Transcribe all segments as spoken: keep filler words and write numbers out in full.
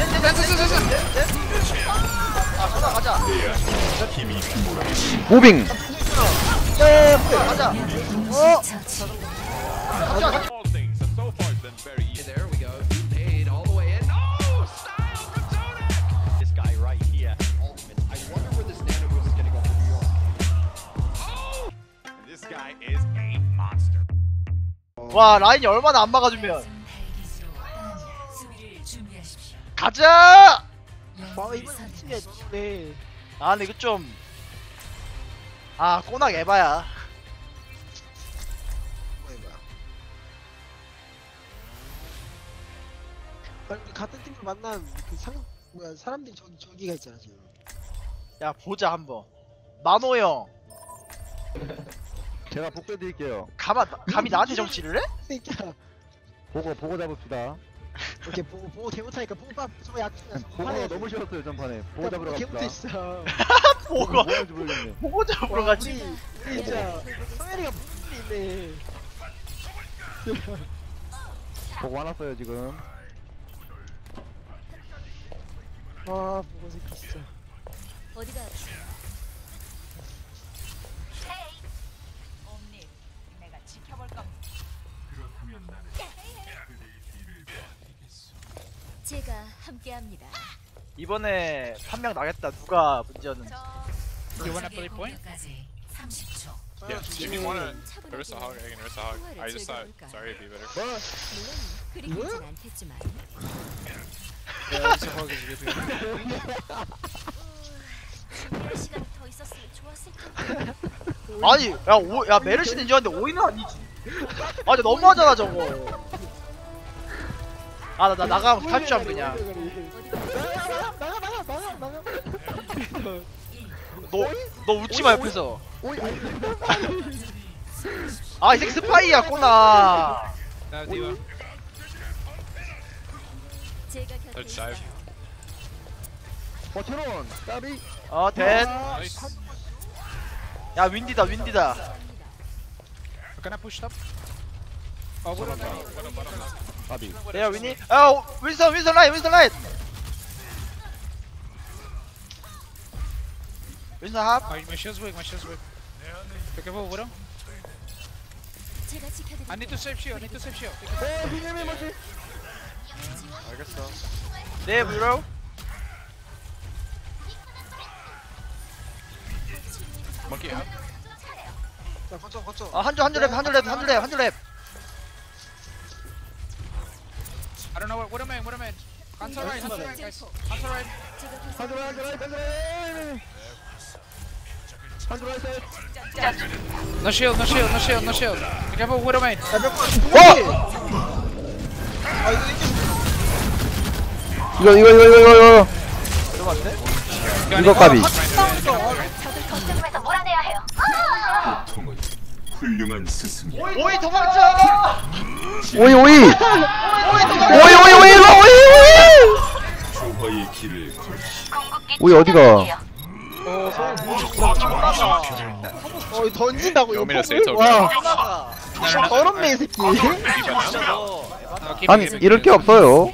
아 가자 가자. 무빙. 예 가자. 어. 가자. There we go. Nade all the way in. No! Style from Zodiac! This guy right here. Ultimate. I wonder where this nano is gonna go for New York. Oh! This guy is a monster. 와 라인이 얼마나 안 막아주면. 가자. 와 이번 팀이 네. 아 근데 이거 좀. 아 꼬낙 에바야. 같은 팀을 만난 그 상 뭐야 사람들이 저 저기가 있잖아 지금. 야 보자 한번. 만호 형. 제가 복도 드릴게요. 가만 감히 나한테 정치를 해? 새끼야. 보고 보고 잡읍시다. 이렇게 보고 보고 개 못하니까 보고 빠 저거 약. 보고가 너무 쉬웠어요 전판에. 보고 잡으러 개 갑시다. 못했어. 보고 뭐 하는지 모르겠네. 보고 잡으러 와, 가지. 우리 우리 진짜 성현이가 무슨 일이 있네. 보고 화났어요 지금. 아 보고 새끼 진짜. 어디가? 옴니, 내가 지켜볼 겁니다. 제가 함께합니다. 이번에 한 명 나겠다. 누가 문제였는지. You wanna play point? 삼십 초. Yeah, if you wanna reverse a hog, I can reverse a hog. I just thought, sorry, it'd be better. 물론 그리 길진 않겠지만. Yeah, reverse a hog is good. 준비할 시간이 더 있었으면 좋았을 텐데. 아니 야 오, 야 메르시는 인정한데 오이는 아니지. 아 진짜 너무하잖아 저거. 아 나 나 나가면 탈주함 그냥. 나가 나가 나가 나가. 너 너 웃지마 옆에서. 아 이 새끼 스파이야 꼬나. Now, D.Va. 제가 곁에 Let's dive. 있어요. 어 테론. 까비. 어 된. Nice. 야 윈디다 윈디다. Can I push top? Oh, what about what about now? 까비. 내가 윈니. 아 오, 윈선 윈선 라인 윈선 라인. 윈선 합. My, my shield's weak, my shield's weak. Be careful, Widow. 제가 지켜드릴게요. I need to save shield, I need to save shield. 어 빈님이 뭐지? 알겠어. 네 브로. Monkey out. 자 거쳐 거쳐. 아 한줄 한줄 랩 한줄 랩 한줄 랩 한줄 랩. I don't know what, what am I, what am I? Answer right, answer right, guys. Answer right. 한줄 한줄 한줄 한줄. 한줄 한줄. No shield, no shield, no shield, no shield. Be careful, what am I? 어! 이거 이거 이거 이거 이거. 이거 안 돼? 이거 까비. 적을 거점에서 몰아내야 해요. 훌륭한 스승. 오이 도망쳐! 오이 오이. 오이 오이 오이 오이 오이. 조화의 길을 걸으시. 오이 어디가? 어 성공하다. 어 던진다고 You want me to 이거. say it's okay? 와 성공하다. 더럽네 이 새끼. No, keep 아니 it, keep it, 이럴 게 keep it. 없어요.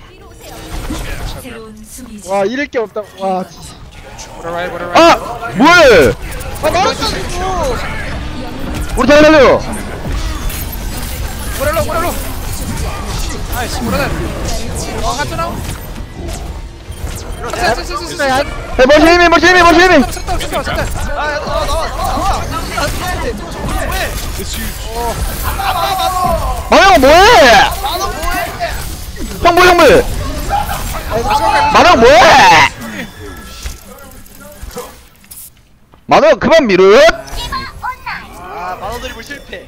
와 이럴 게 없다. 와. What alright, what alright? 아 뭐해? 아 나왔어 이거. 우리 잘 살려. What alone, what alone? Nice, what are that? Oh, got to know. Yes, yes, yes, yes, yes. 해 머시미 머시미 머시미. Sit down, sit down, sit down. 아 야, 나와 나와 나와. It's huge. 마영 뭐해? 형물 형물. 마영 뭐해? 마영 그만 미릇. 아 만호 드리블 실패.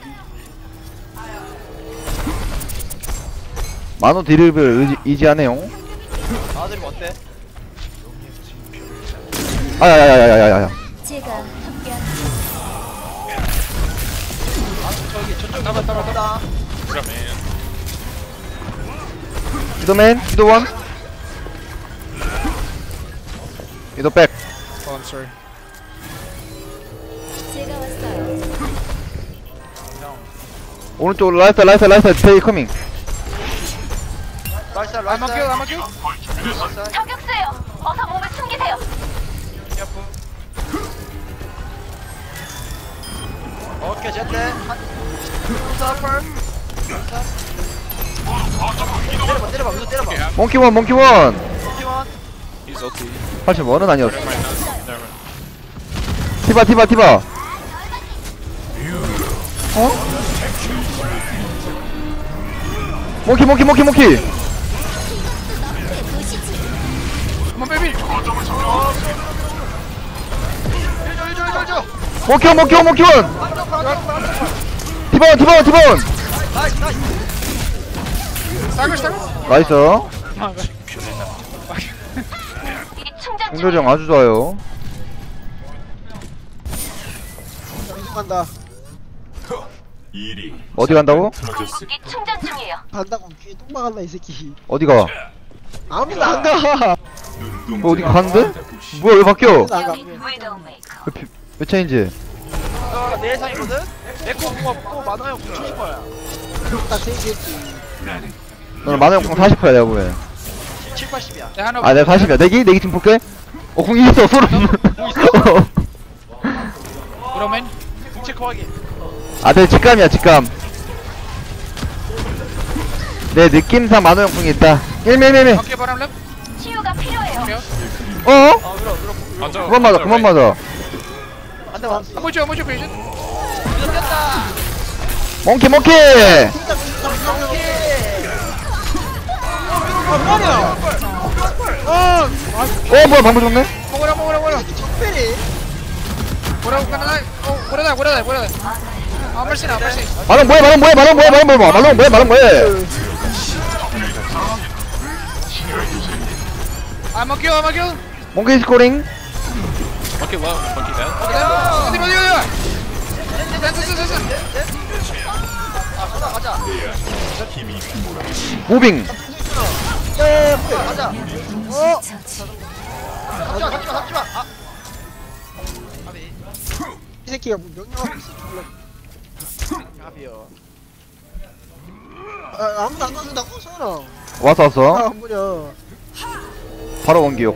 만호 드리블 의지, 이지하네요. 만호 드리블 어때? 아야야야야야야. 제가 함께합니다. 저기 저쪽 나가 따라다. What's up, man? 기도맨 기도원. 기도 백. Oh, I'm sorry. 제가 왔어요. 오른쪽 라이트 라이트 라이트 테이 커밍. 라이스 I'm 라이스 on kill, I'm on kill. 저격수예요. 어서 몸을 숨기세요. 오케이 제때 서퍼 때려봐 때려봐 무슨 때려봐 몽키원 몽키원 팀원 He's ulti. 팔십원은 아니었어. Never mind, never mind. 티바 티바 티바. 어? 몽키 몽키 몽키 몽키. Come on, baby. 일조 일조 일조 일조 몽키원 몽키원 몽키원. 티바원 티바원 티바원. 나이스 나이스 Stagger, stagger. 나이스. 이 충전 중. 공조정 아주 좋아요. 간다. 일이 어디 간다고? 틀어졌으니 이 충전 중이에요. 간다고 귀에 똥 막았나 이 새끼. 어디가? 아무도 안 가. 뭐 어디 가는데? 뭐야 왜 바뀌어? 아무도 안 가. 여기 위도우메이커. 몇, 피- 몇 차인지? 어, 내 예상이거든? 에코 공업 또 만화형 구십 퍼야 딱세 개지. 너는 만원 공 사십 퍼야 내가 보면. 칠, 팔십이야 They hand 아 내가 사십이야. 내기? 내기 지금 볼게. 어 공 있어 소름. Bro, man. 궁치 커하기 아 내 직감이야 직감. 내 느낌상 만원 공이 있다. 일밀밀밀. Okay, bottom left. 치유가 필요해요. Okay. 어? 아 밀어 밀어 그만 맞아 그만 맞아. 안돼 맞았어 I'm with you, I'm with you, patient. 밀어 꼈다 몽키 몽키. 어 뭐야 방금 좋네? What up, what up, what up? 특별히. What up, what up? Oh, what up, what up, what up? Oh, mercy now, mercy. 마론 뭐야 마론 뭐야 마론 뭐야 마론 뭐야 마론 뭐야 마론 뭐야. I'm on kill, I'm on kill. 몽키 스코링. Okay, low. Monkey dead. 어디, 어디, 어디, 어디? 됐어, 됐어, 됐어. 아 가자 가자 무빙. 가자 어. 잡지마 잡지마 잡지마 아 가비 이 새끼가 뭐 명령하고 있어. 몰라. 가비요 아, 아무도 안 가준다고 소연아. 왔어 왔어. 아 뭐냐. 바로 원기옥.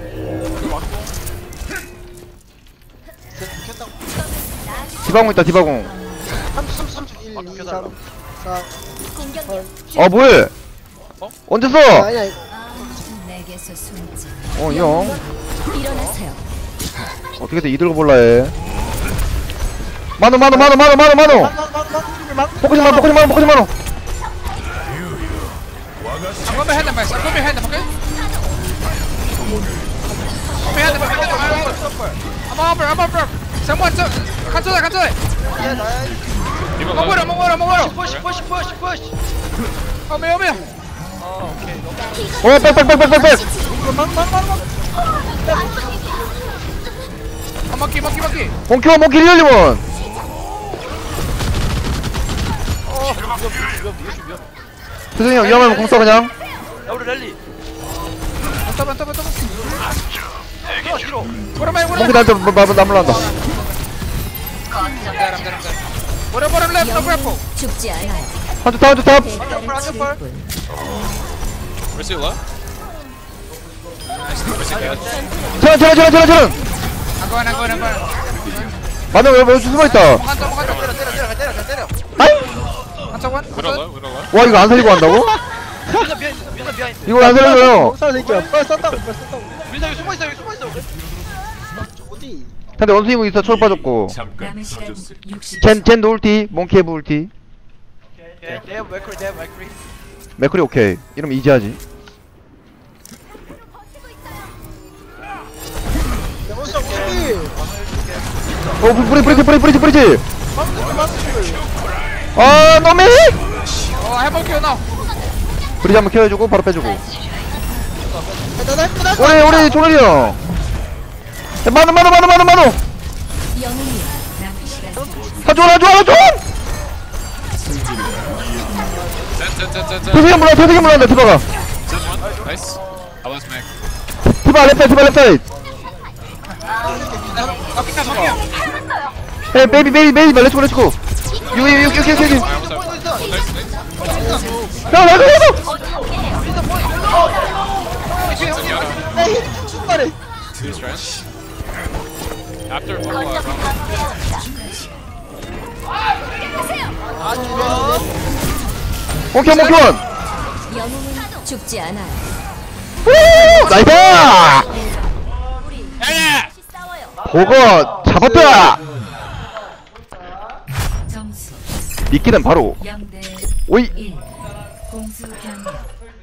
디바공 있다 디바공. 삼, 삼, 삼, 일, 이, 삼, 사. 공격력. 어 뭐해? 언제 써? 아니야 이거. 내게서 숨지. 어 형. 일어나세요. 어떻게든 이들고 볼라 해. 만원 만원 만원 만원 만원 만원. 포커싱 만원 포커싱 만원 포커싱 만원. I'm going behind them, guys. I'm going behind them, okay? I'm behind them, I'm behind them. I'm over, I'm over. Someone, so, cancel that, cancel that. 예 나이스 I'm over, I'm over, I'm over. 푸시 푸시 푸시 푸시 Come here, come here. 어 오케이 어 백백백백백백. Oh, monkey, monkey, monkey. 몽키원 몽키 리얼리원. 세승이 형 위험하면 공 써 그냥. 야 우리 랠리 On top, on top, on top. 뒤로 뒤로 What am I, what am 몽키 I? 나한테 나물난다. I'm dead, I'm dead, I'm dead. What up, what up, left, no grapple. 죽지 않아요. 한쪽 탑 한쪽 탑. 한점풀 한점풀 Where's he low? 천원 천원 천원 천원 천원. I'm going, I'm going, I'm going. 만원 왜 여기 숨어있다. 한쪽, 한쪽. 때려 때려 때려 때려 가 때려 아이. 한쪽 one, 한쪽. 와 이거 안 살리고 한다고? 민선 비하인드 민선 비하인드 이걸 안 살려줘요. 목살 새끼야. 빨리 쏜다고 빨리 쏜다고. 민선 여기 숨어있어 여기 숨어있어 어디? 근데 원숭이 무 있어. 초월 빠졌고. 잠깐 틀어졌으니 젠젠 노울티 몽키의 부울티. 오케이 데브 맥크리 데브 맥크리 맥클이 오케이. 이러면 이지하지. 야 원수 어디? 어 뿌리 뿌리지 뿌리 뿌리지 뿌리지. 아 너미. Oh, I have one kill now. 브리지 한번 케어해주고 바로 빼주고. 나나 했구나. 우리 우리 조련이 형. 야, 만원 만원 만원 만원 만원. 영웅이요. 남은 시간. 하존 하존 하존. 태세게 물러 태세게 물러간다 티바가. Nice. I lost Mac. 티바 랩사이드 티바 랩사이드. 에 베이비 베이비 베이비 렛츠고 렛츠고. 유유 유유 유유 유유. 야 나이스 나이스. stress. After oh, uh, 건너편 몽키 몽키원. 영웅은 죽지 않아요. 오 나이스. 우리 yeah! 다시 싸워요. 보고 잡았다. 점수 미끼는 바로 영 대 오이. 일. 공수 변경.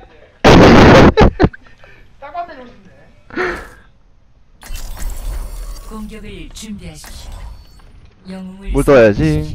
공격을 준비하십시오. 영웅을 물 떠야지.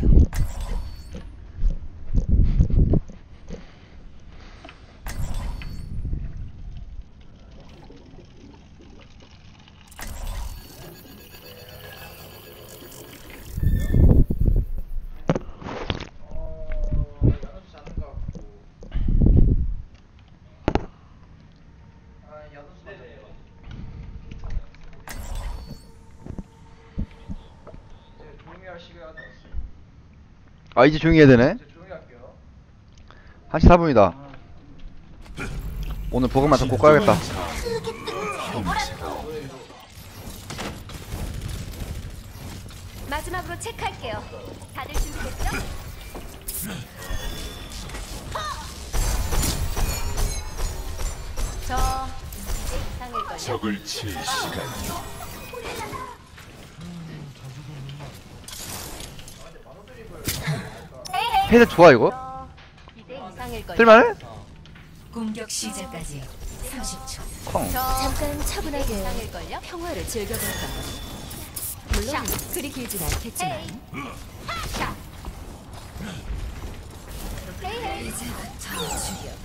아 이제 조용히 해야 되네. 한 시 사 분이다. 오늘 버그만 좀 꼭 가야겠다. 마지막으로 체크할게요. 다들 준비됐죠? 저 이제 이상일걸요? 적을 칠 시간. 헤드 좋아 이거? 저 이제 이상일걸요? 쓸만해? 공격 시작까지 삼십 초. 콩. 저 잠깐 차분하게 이상일걸요? 평화를 즐겨볼까요? 물론 그리 길진 않겠지만 이제부터 죽여.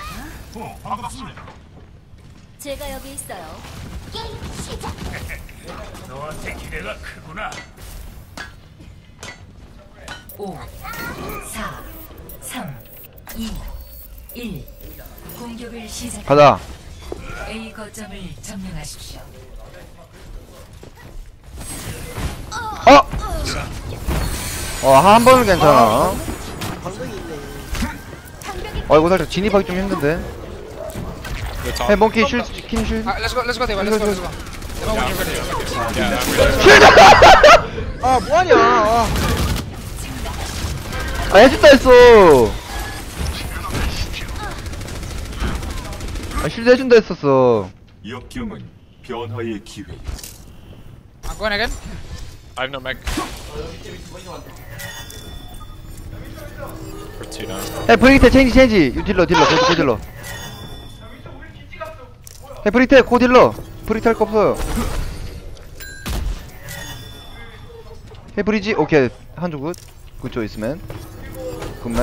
제가 여기 있어요. 오, 사, 삼, 이, 일. 공격을 시작. 가자. A 거점을 점령하십시오. 어. 어한 번은 괜찮아. 방송이 있네. 어 이거 살짝 진입하기 좀 힘든데. The top. 헤 몽키 쉴 스킨 쉴. Uh, let's go, let's go, Deva, let's go, let's go. Deva, when you're ready. Yeah, I'm ready. 아 뭐하냐. 아, 아 해준다 했어. 아 쉴드 해준다 했었어. 역경은 변화의 기회. I'm going again. I have no mech. For two now. 헤 브리테 체인지 체인지. 유 딜러 딜러 고 딜러. 헤 브리테 고 딜러. 브리테 할 거 없어요. 헤 브리지 오케이 한조 굿. 굿조 있으면. 굿맨.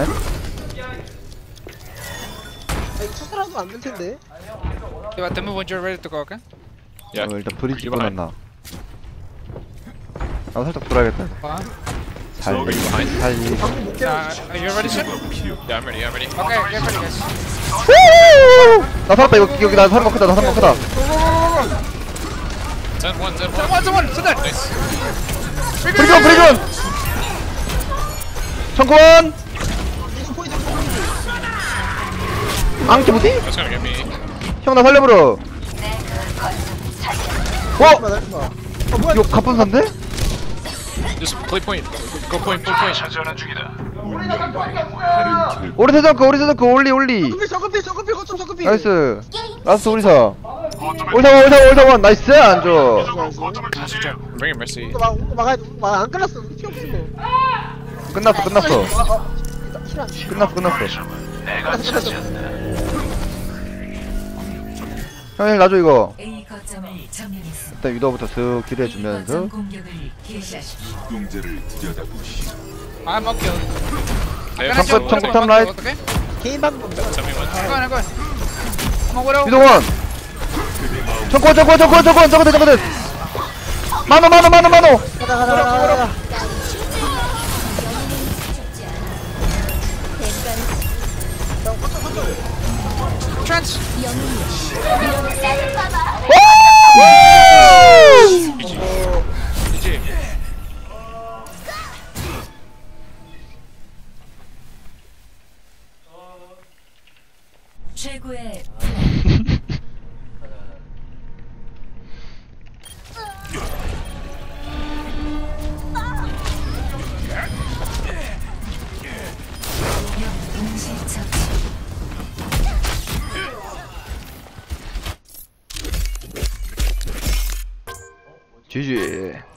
아, 이거 수술하면 안 될 텐데. Deva, tell me when you're ready to go, okay? 어, 일단 브리지 You behind. 꺼놨나. 나도 살짝 돌아야겠다. Fine. 잘. Are you behind? 잘. Uh, are you ready, sir? Yeah, I'm ready, I'm ready. Okay, get ready, guys. 나 살았다 이거 여기 나 사는 거 크다 나 사는 거 크다. Send one, send one. Send one, send one, send that. Nice. 브리존 브리존. 청구원. 앙치 뭐지? That's gonna get me. 형 나 살려버려. 어? 아 뭐야. 이거 갑분산데? Just play point. Go point, play point. 다른 결과. 오리사 정크 오리사 정크 올리 올리. 정급필 정급필 정급필 거점 정급필. 나이스. 라스트 오리사. 오리사 원 오리사 원 오리사 원 나이스 안줘. I'm bringing Mercy. 막 막, 막아야 돼. 막안 끝났어. 피 없어. 끝났어 끝났어. 아, 아. 실한. 끝났어 끝났어. 형님 놔줘 이거. A 거점을 점령했습니다. 일단 유도부터 슥 기대해주면서. 거점 공격을 개시하십시오. 동제를 들여다보시오. I'm up kill. 정크 정크 탑 라이트. Okay? 개인 방법. Tell me when. Go on, go on. Come on, Widow. 유도원. 정권 정권 정권 정권 정권 정권. 만호 만호 만호 만호. 가자 가자 가자 가자. Trans. G G. 최고의 동시 처치. 지지.